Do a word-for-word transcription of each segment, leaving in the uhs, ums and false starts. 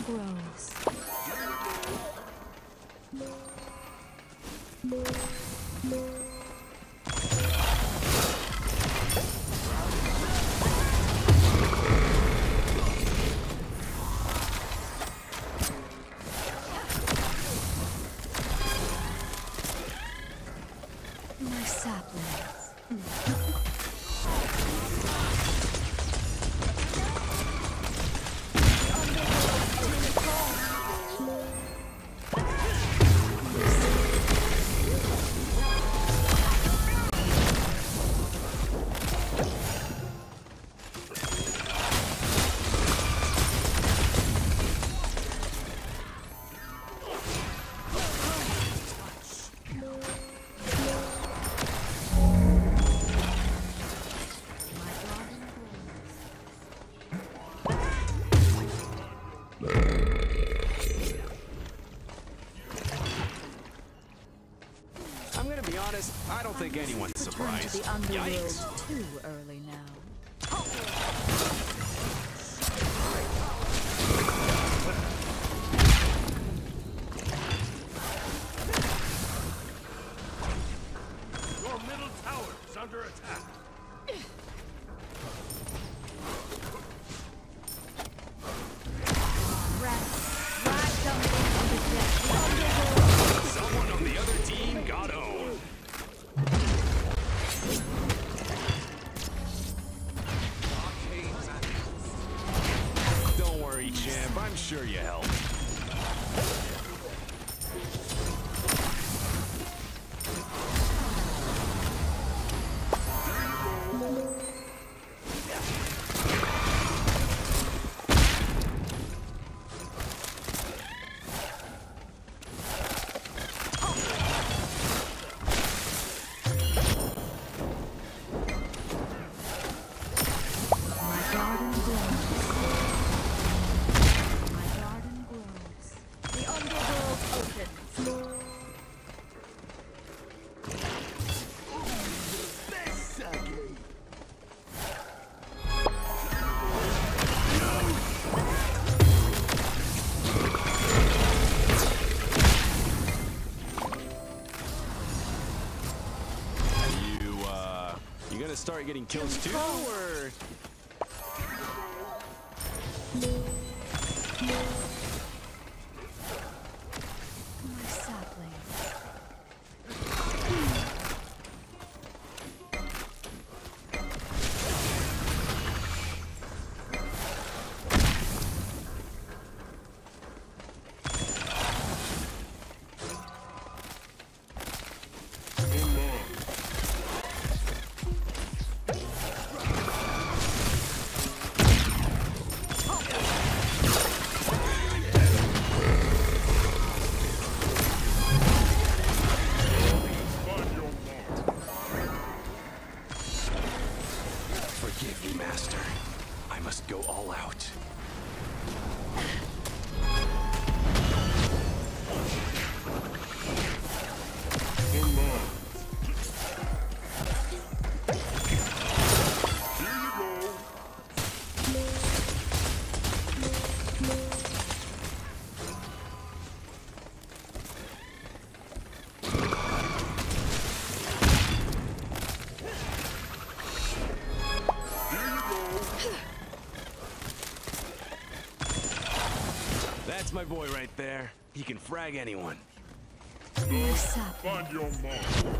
grows. My saplings. I don't think anyone's surprised. To the underworld Yikes. too early now. Your middle tower is under attack. Someone on the other team got owned. Don't worry, champ. I'm sure you helped. Start getting kills too, or? My sapling. Go all out. That's my boy right there. He can frag anyone. Find your mark.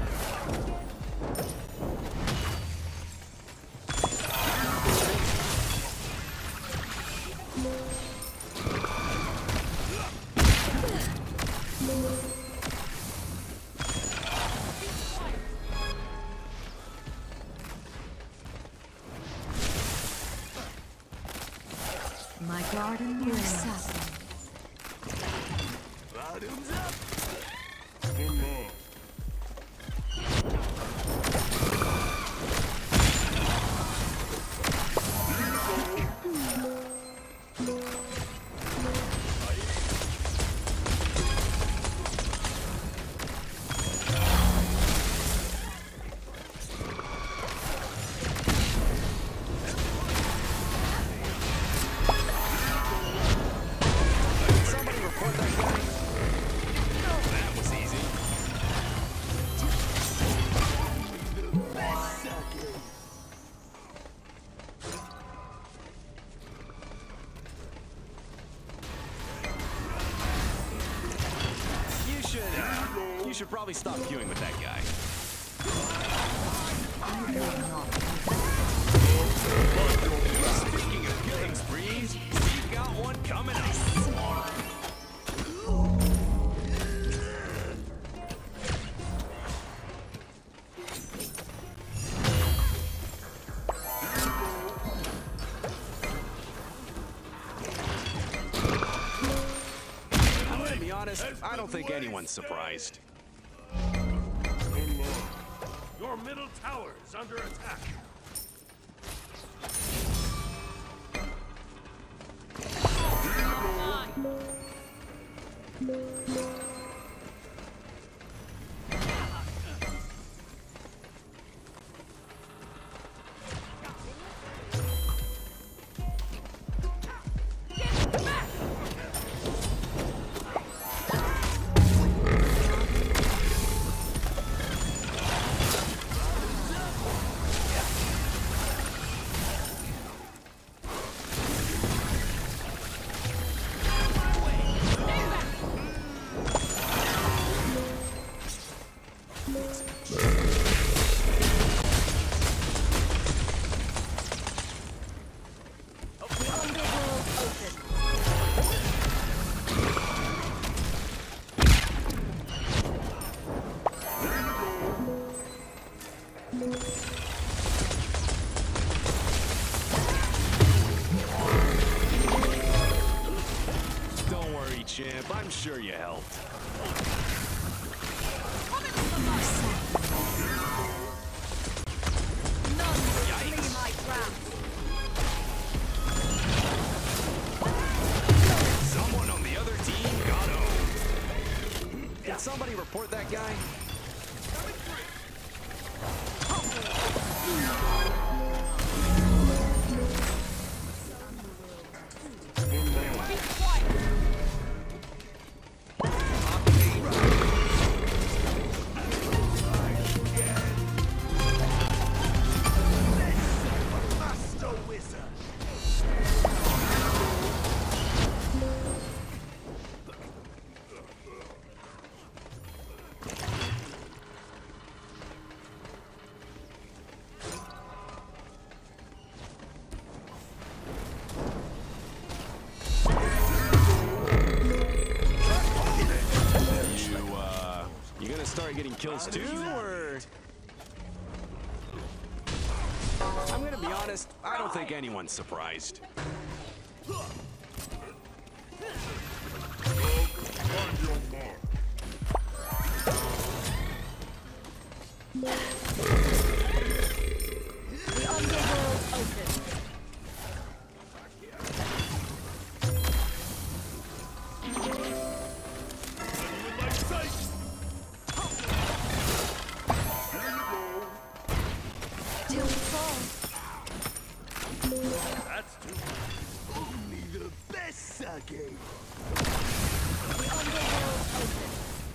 My garden your sapling. Bottoms up. One more. You should probably stop queuing with that guy. Speaking of killing sprees, we've got one coming up. I'm gonna be honest, I don't think anyone's surprised. Your middle tower is under attack. I'm sure you helped. Someone on the other team got owned. Did somebody report that guy? Getting kills too, or? I'm gonna be honest, I don't think anyone's surprised. The underworld opens. That's too much. Only the best sake. The underworld opens.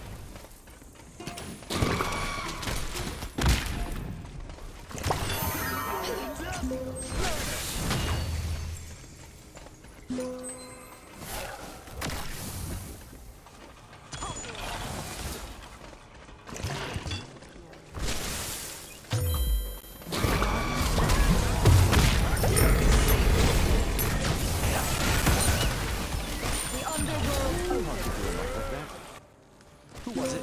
Who was it?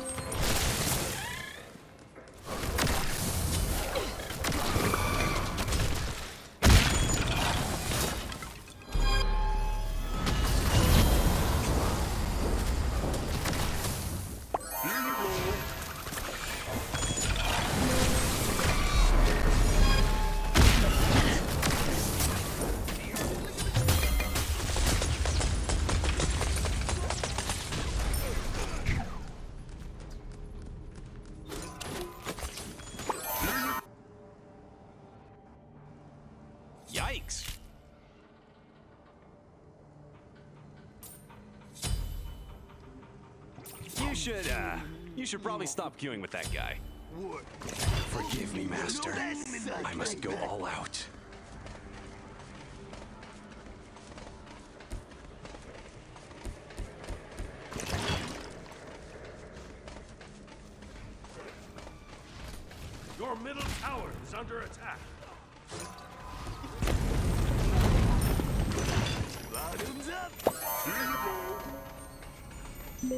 Yikes. You should, uh, you should probably stop queuing with that guy. Forgive me, Master. I must go all out. Your middle tower is under attack. Bottoms up. Here you go.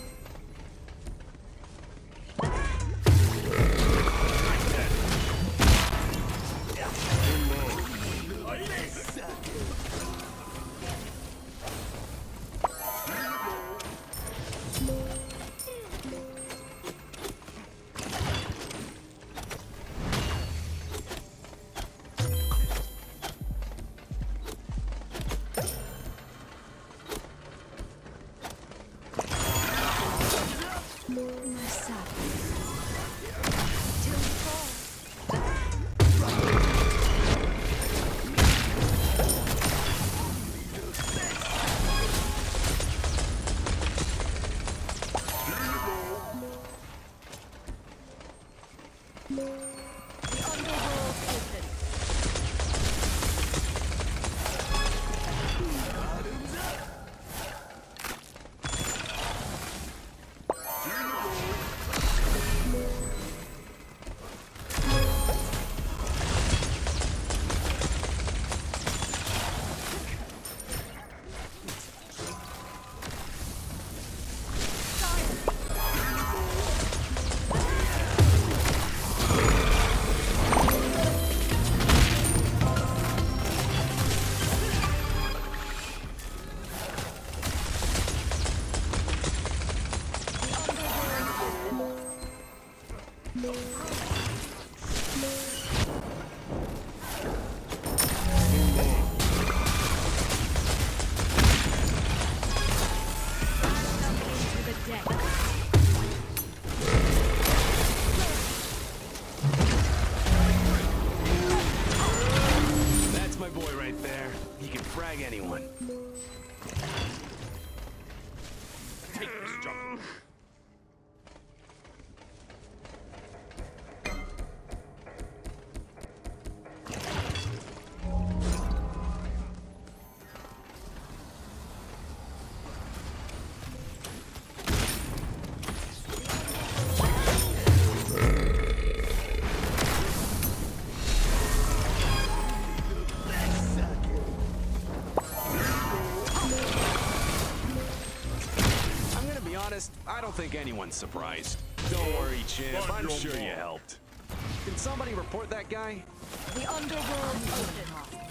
I don't think anyone's surprised. Don't worry, Champ. I'm sure you helped. Can somebody report that guy? The underworld open.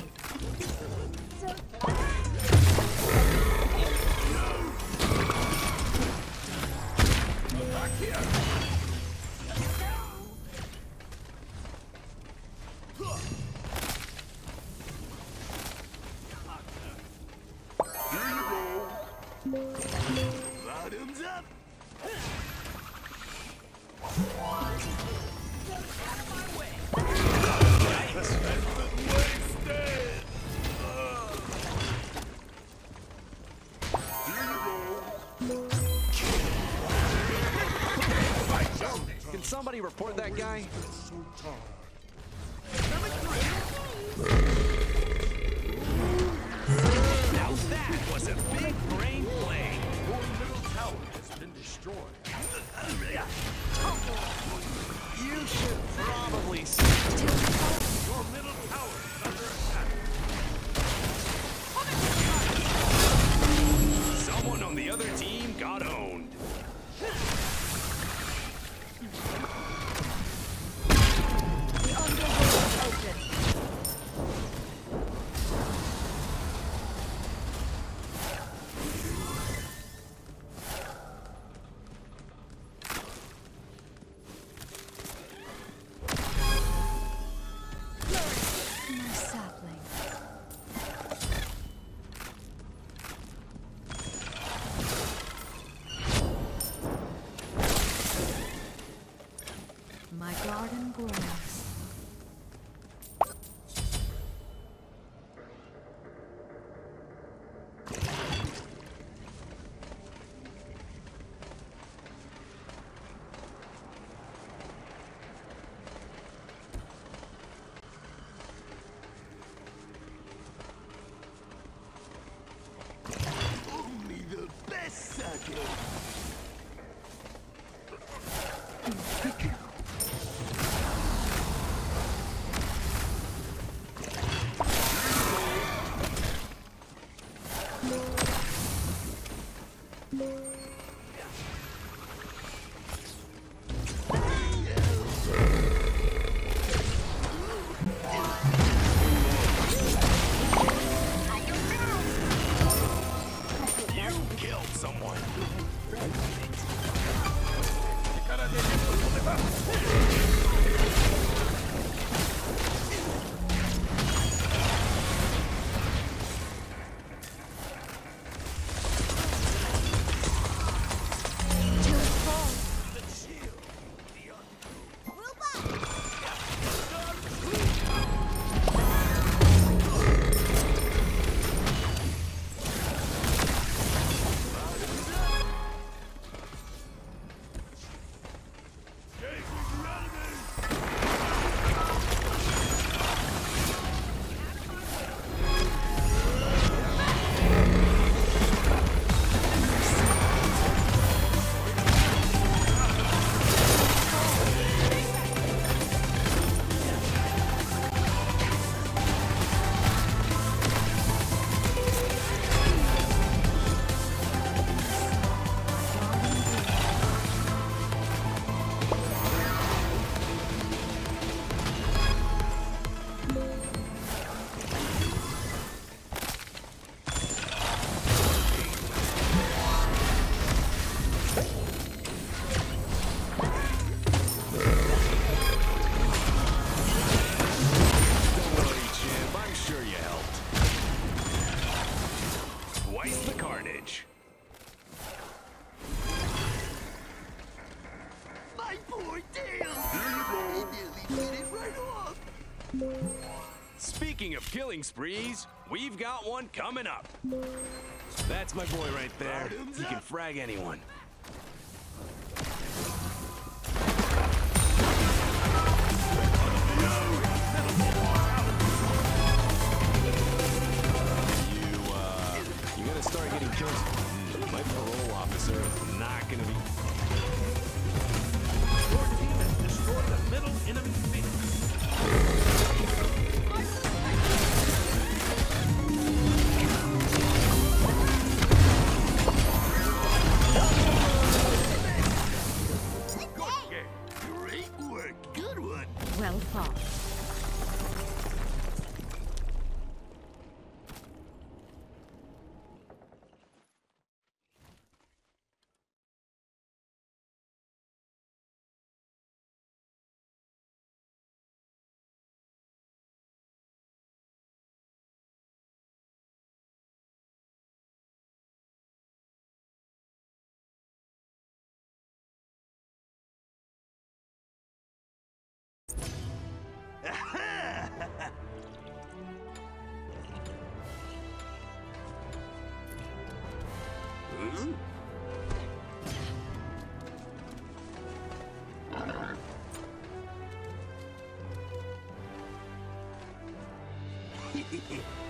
Back here. Here you go. Bottoms up. Can somebody report that guy? Now that was a big brain play. Your middle tower has been destroyed. You should probably see. Your middle tower is under attack. Someone on the other team got owned. The underworld open. My sapling. My garden grows. Only the best sake. Speaking of killing sprees, we've got one coming up. That's my boy right there. He can frag anyone. You, uh, you gotta start getting kills. My parole officer is not gonna be... Your team has destroyed the middle enemy fleet. Great work. Good one. Well fought. Hmm?